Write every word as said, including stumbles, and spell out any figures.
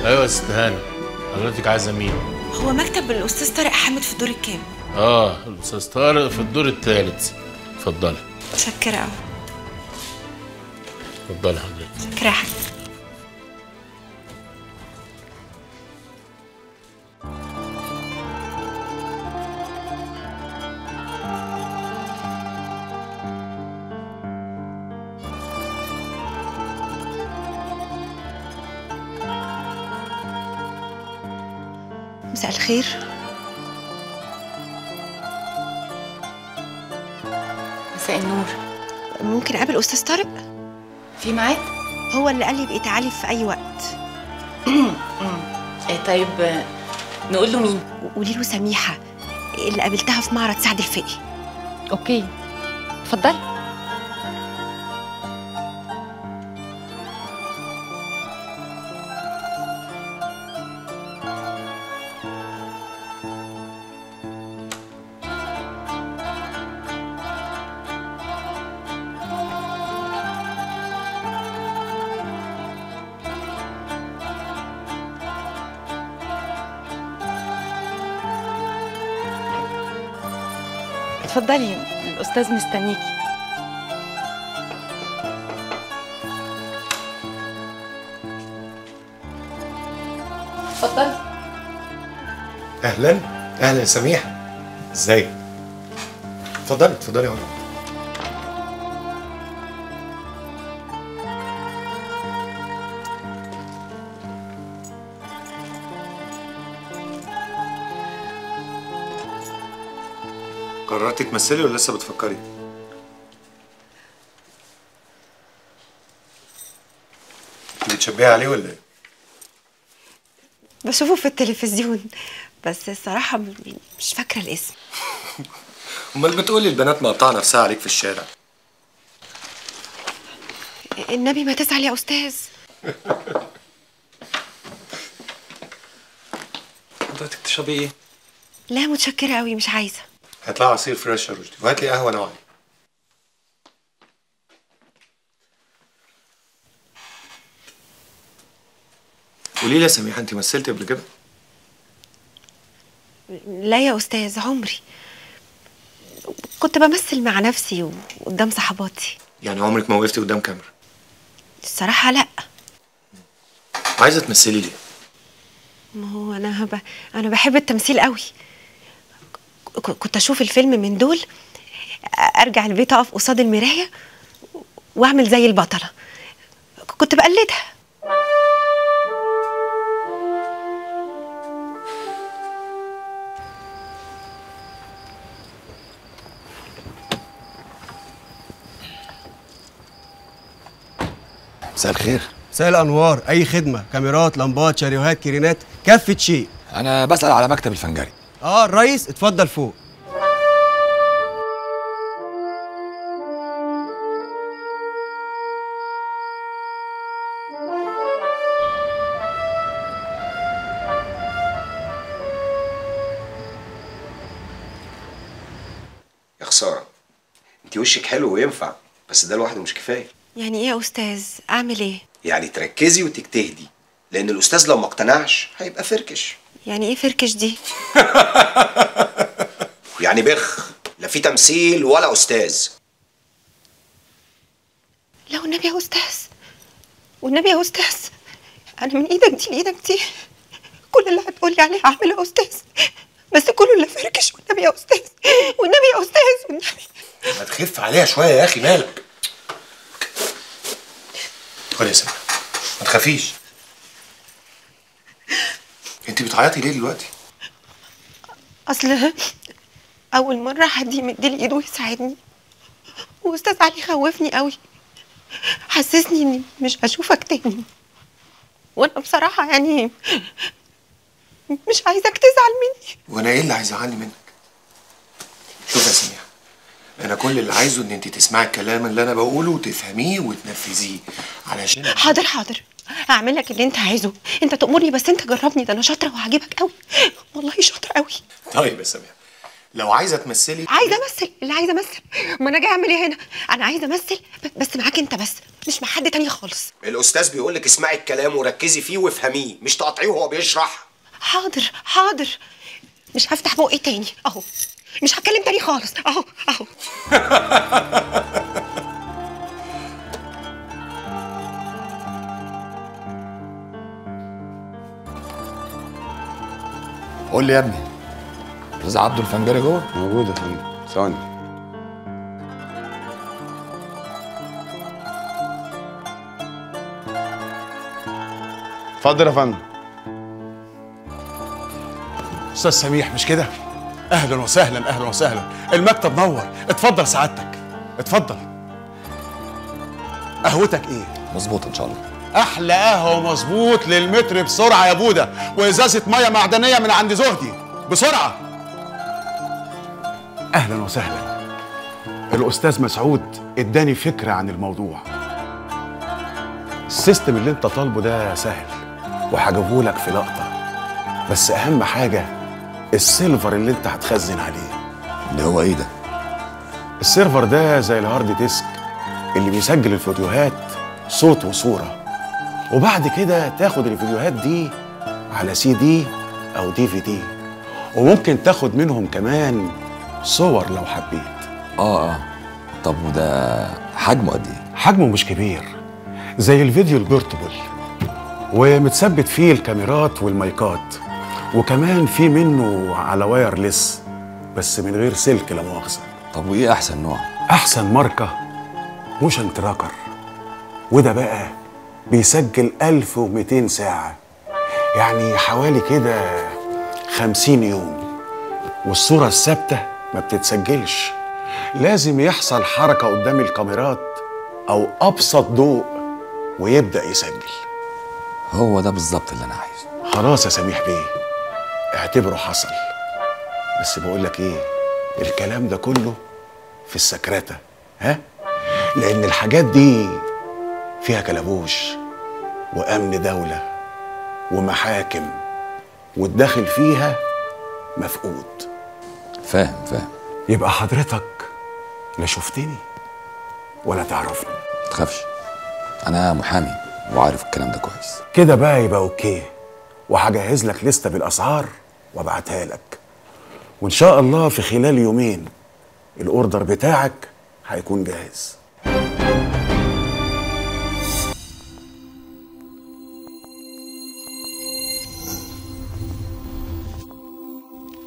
ايوه يا ست هانم، حضرتك عايزه مين؟ هو مكتب الاستاذ طارق حامد في الدور الكام؟ اه الاستاذ طارق في الدور الثالث. اتفضلي. متشكرة قوي. اتفضلي حضرتك. متشكرة يا حاج. مساء الخير. مساء النور. ممكن اقابل استاذ طارق؟ في ميعاد؟ هو اللي قال لي ابقي تعالي في اي وقت. إيه طيب نقول له مين؟ قولي له سميحه اللي قابلتها في معرض سعد الفقي. اوكي اتفضلي. اتفضلي الأستاذ مستنيكي. اتفضلي. اهلا اهلا يا سميحه، ازيك؟ اتفضلي اتفضلي يا ولد. قررتي تمثلي ولا لسه بتفكري؟ انت بتشبهي عليه ولا ايه؟ بشوفه في التلفزيون بس الصراحه مش فاكره الاسم. امال بتقولي البنات مقطعه نفسها عليك في الشارع. النبي ما تزعل يا استاذ. حضرتك تشربي ايه؟ لا متشكره قوي مش عايزه. هات لها عصير فريش يا رشدي وهات لي قهوه نوعي. قولي لي يا سميحه، انت مثلتي قبل كده؟ لا يا استاذ عمري. كنت بمثل مع نفسي وقدام صحباتي. يعني عمرك ما وقفتي قدام كاميرا؟ الصراحه لا. عايزه تمثلي ليه؟ ما هو انا ب... انا بحب التمثيل قوي. كنت اشوف الفيلم من دول ارجع البيت اقف قصاد المرايه واعمل زي البطله. كنت بقلدها. مساء الخير. مساء الانوار. اي خدمه؟ كاميرات، لمبات، شريوهات، كرينات، كافه شيء. انا بسأل على مكتب الفنجري. اه الريس اتفضل فوق. يا خساره، انت وشك حلو وينفع، بس ده لوحده مش كفايه. يعني ايه يا استاذ؟ اعمل ايه؟ يعني تركزي وتجتهدي، لان الاستاذ لو ما اقتنعش هيبقى فركش. يعني ايه فركش دي؟ يعني بخ، لا في تمثيل ولا استاذ. لو النبي يا استاذ، والنبي يا استاذ، انا من ايدك دي لايدك دي كل اللي هتقولي عليه هعمله يا استاذ، بس كله اللي فركش. والنبي يا استاذ، والنبي يا استاذ، والنبي. ما تخف عليها شويه يا اخي، مالك؟ ادخلي يا سميحه، ما تخافيش. انت بتعيطي ليه دلوقتي؟ اصل اول مره حد يمد لي ايده ويساعدني، واستاذ علي خوفني قوي، حسسني اني مش هشوفك تاني، وانا بصراحه يعني مش عايزك تزعل مني. وانا ايه اللي هيزعلني منك؟ شوف يا سميحه، انا كل اللي عايزه ان انت تسمعي الكلام اللي انا بقوله وتفهميه وتنفذيه علشان. حاضر حاضر، هعمل لك اللي انت عايزه. انت تأمرني بس انت جربني، ده انا شاطره وهعجبك قوي، والله شاطره قوي. طيب يا سميحه، لو عايزه تمثلي عايزه امثل، اللي عايزه امثل. ما انا جاي اعمل ايه هنا؟ انا عايزه امثل ب- بس معاك انت بس، مش مع حد تاني خالص. الاستاذ بيقول لك اسمعي الكلام وركزي فيه وافهميه، مش تقاطعيه وهو بيشرح. حاضر حاضر، مش هفتح بقي تاني اهو، مش هتكلم تاني خالص اهو اهو. قول لي يا ابني، استاذ عبده الفنجري جوه؟ موجود يا فندم، ثواني. اتفضل يا فندم. استاذ سميح مش كده؟ اهلا وسهلا اهلا وسهلا، المكتب نور، اتفضل سعادتك اتفضل. قهوتك ايه؟ مظبوط ان شاء الله. احلى قهوه مظبوط للمتر بسرعه يا بوده، وازازه ميه معدنيه من عند زهدي بسرعه. اهلا وسهلا. الاستاذ مسعود اداني فكره عن الموضوع. السيستم اللي انت طالبه ده سهل وهجيبهولك في لقطه، بس اهم حاجه السيلفر اللي انت هتخزن عليه. اللي هو ايه ده؟ السيرفر ده زي الهارد ديسك اللي بيسجل الفيديوهات صوت وصوره، وبعد كده تاخد الفيديوهات دي على سي دي او دي في دي، وممكن تاخد منهم كمان صور لو حبيت. اه اه طب وده حجمه قد ايه؟ حجمه مش كبير، زي الفيديو البورتبل، ومتثبت فيه الكاميرات والمايكات، وكمان في منه على وايرلس بس من غير سلك لا مؤاخذه. طب وايه احسن نوع؟ احسن ماركه موشن تراكر، وده بقى بيسجل ألف ومئتين ساعه، يعني حوالي كده خمسين يوم، والصوره الثابته ما بتتسجلش، لازم يحصل حركه قدام الكاميرات او ابسط ضوء ويبدا يسجل. هو ده بالظبط اللي انا عايزه. خلاص يا سميح بيه، اعتبره حصل. بس بقول لك ايه، الكلام ده كله في السكرتة، ها؟ لان الحاجات دي فيها كلبوش وامن دولة ومحاكم، والداخل فيها مفقود. فاهم فاهم. يبقى حضرتك لا شفتني ولا تعرفني. ما تخافش، انا محامي وعارف الكلام ده كويس. كده بقى يبقى اوكي، وهجهز لك لستة بالاسعار وابعتها لك، وان شاء الله في خلال يومين الاوردر بتاعك هيكون جاهز.